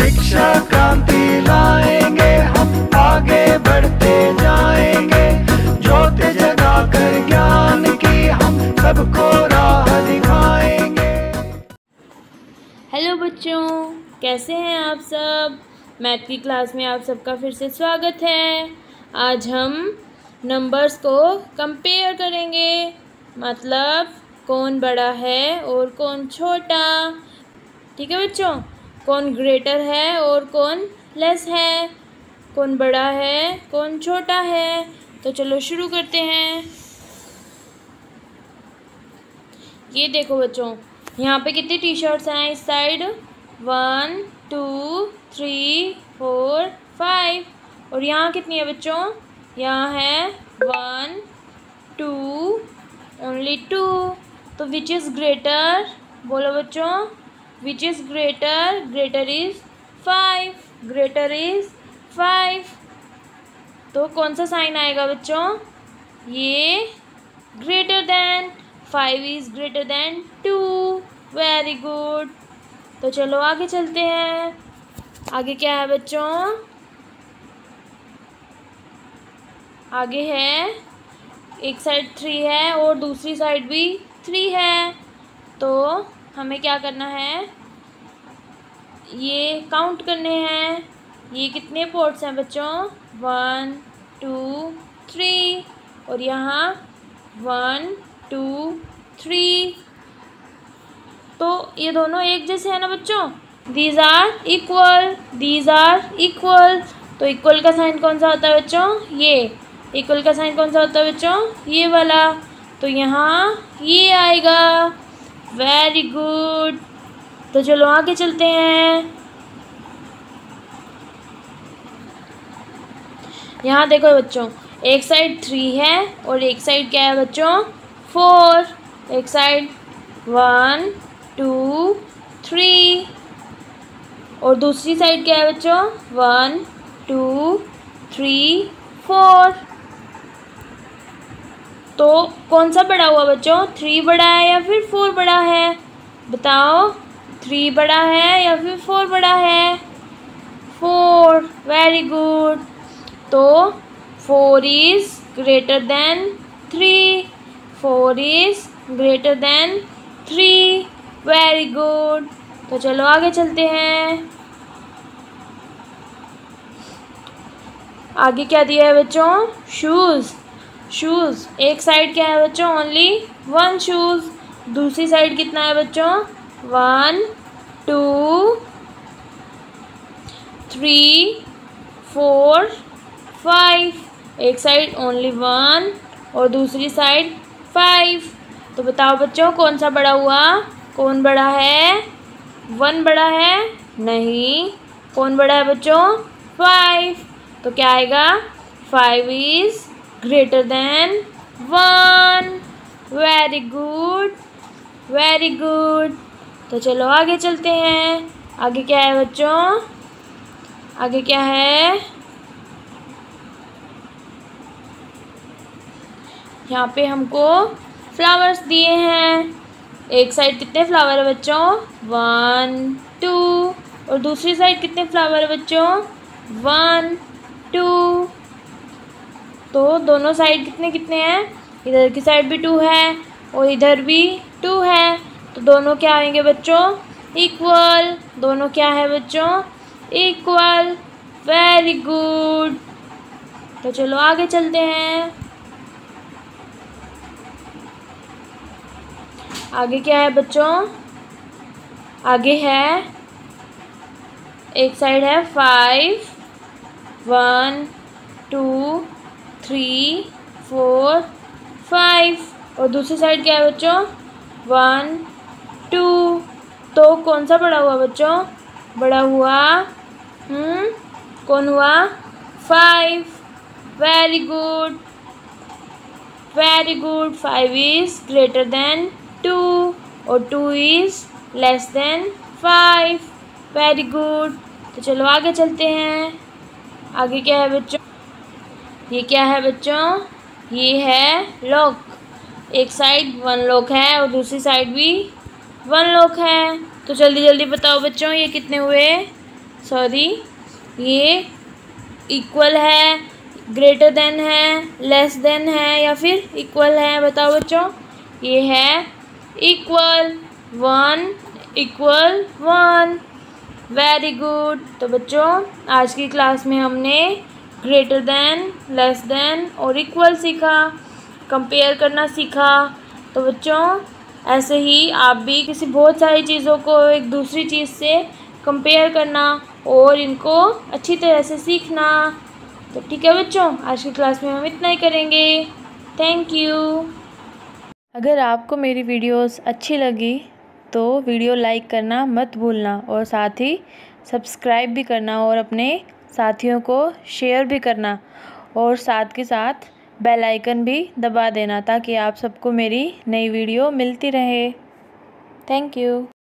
शिक्षा क्रांति लाएंगे हम, आगे बढ़ते जाएंगे। ज्योत जगाकर ज्ञान की हम सबको राह दिखाएंगे। हेलो बच्चों, कैसे हैं आप सब। मैथ की क्लास में आप सबका फिर से स्वागत है। आज हम नंबर्स को कंपेयर करेंगे, मतलब कौन बड़ा है और कौन छोटा। ठीक है बच्चों, कौन ग्रेटर है और कौन लेस है, कौन बड़ा है कौन छोटा है। तो चलो शुरू करते हैं। ये देखो बच्चों, यहाँ पे कितनी टी शर्ट्स हैं इस साइड। 1 2 3 4 5। और यहाँ कितनी है बच्चों, यहाँ है 1 2 ओनली 2। तो विच इज़ ग्रेटर, बोलो बच्चों, which is greater. Greater is 5, greater is 5। तो कौन सा साइन आएगा बच्चों, ये greater than. 5 is greater than 2। Very good. तो चलो आगे चलते हैं। आगे क्या है बच्चों, आगे है एक साइड 3 है और दूसरी साइड भी 3 है। तो हमें क्या करना है, ये काउंट करने हैं। ये कितने पोर्ट्स हैं बच्चों, 1 2 3। और यहाँ 1 2 3। तो ये दोनों एक जैसे हैं ना बच्चों, these are equal, these are equal. तो इक्वल का साइन कौन सा होता है बच्चों, ये इक्वल का साइन कौन सा होता है बच्चों, ये वाला। तो यहाँ ये आएगा। Very good. तो चलो आगे चलते हैं। यहाँ देखो बच्चों, एक साइड 3 है और एक साइड क्या है बच्चों, 4। एक साइड 1 2 3 और दूसरी साइड क्या है बच्चों, 1 2 3 4। तो कौन सा बड़ा हुआ बच्चों, 3 बड़ा है या फिर 4 बड़ा है, बताओ। 3 बड़ा है या फिर 4 बड़ा है, 4। Very good. तो 4 is greater than 3, 4 is greater than 3। Very good. तो चलो आगे चलते हैं। आगे क्या दिया है बच्चों, शूज़। शूज़ एक साइड क्या है बच्चों, ओनली 1 शूज़। दूसरी साइड कितना है बच्चों, 1 2 3 4 5। एक साइड ओनली 1 और दूसरी साइड 5। तो बताओ बच्चों कौन सा बड़ा हुआ, कौन बड़ा है, 1 बड़ा है, नहीं। कौन बड़ा है बच्चों, 5। तो क्या आएगा, 5 is greater than 1। Very good, very good. तो चलो आगे चलते हैं। आगे क्या है बच्चों, आगे क्या है, यहाँ पे हमको फ्लावर्स दिए हैं। एक साइड कितने फ्लावर है बच्चों, 1 2। और दूसरी साइड कितने फ्लावर है बच्चों, 1 2। तो दोनों साइड कितने कितने हैं, इधर की साइड भी 2 है और इधर भी 2 है। तो दोनों क्या आएंगे बच्चों, इक्वल। दोनों क्या है बच्चों, इक्वल। Very good. तो चलो आगे चलते हैं। आगे क्या है बच्चों, आगे है एक साइड है 5 1 2 3 4 5 और दूसरी साइड क्या है बच्चों, 1 2। तो कौन सा बड़ा हुआ बच्चों, बड़ा हुआ कौन हुआ, 5। Very good, very good. 5 is greater than 2 और 2 is less than 5। Very good. तो चलो आगे चलते हैं। आगे क्या है बच्चों, ये क्या है बच्चों, ये है लॉक। एक साइड 1 लॉक है और दूसरी साइड भी 1 लॉक है। तो जल्दी जल्दी बताओ बच्चों, ये कितने हुए, सॉरी, ये इक्वल है, ग्रेटर देन है, लेस देन है या फिर इक्वल है? बताओ बच्चों। ये है इक्वल, 1 इक्वल 1। Very good. तो बच्चों आज की क्लास में हमने ग्रेटर देन, लेस देन और इक्वल सीखा, कंपेयर करना सीखा। तो बच्चों ऐसे ही आप भी किसी बहुत सारी चीज़ों को एक दूसरी चीज़ से कंपेयर करना और इनको अच्छी तरह से सीखना। तो ठीक है बच्चों, आज की क्लास में हम इतना ही करेंगे। Thank you. अगर आपको मेरी वीडियोस अच्छी लगी तो वीडियो लाइक करना मत भूलना और साथ ही सब्सक्राइब भी करना और अपने साथियों को शेयर भी करना और साथ के साथ बेल आइकन भी दबा देना ताकि आप सबको मेरी नई वीडियो मिलती रहे। Thank you.